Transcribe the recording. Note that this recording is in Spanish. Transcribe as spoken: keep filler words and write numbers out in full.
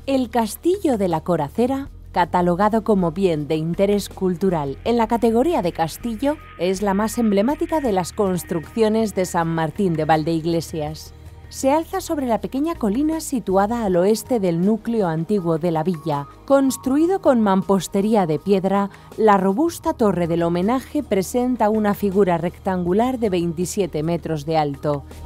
El Castillo de la Coracera, catalogado como bien de interés cultural en la categoría de castillo, es la más emblemática de las construcciones de San Martín de Valdeiglesias. Se alza sobre la pequeña colina situada al oeste del núcleo antiguo de la villa. Construido con mampostería de piedra, la robusta torre del homenaje presenta una figura rectangular de veintisiete metros de alto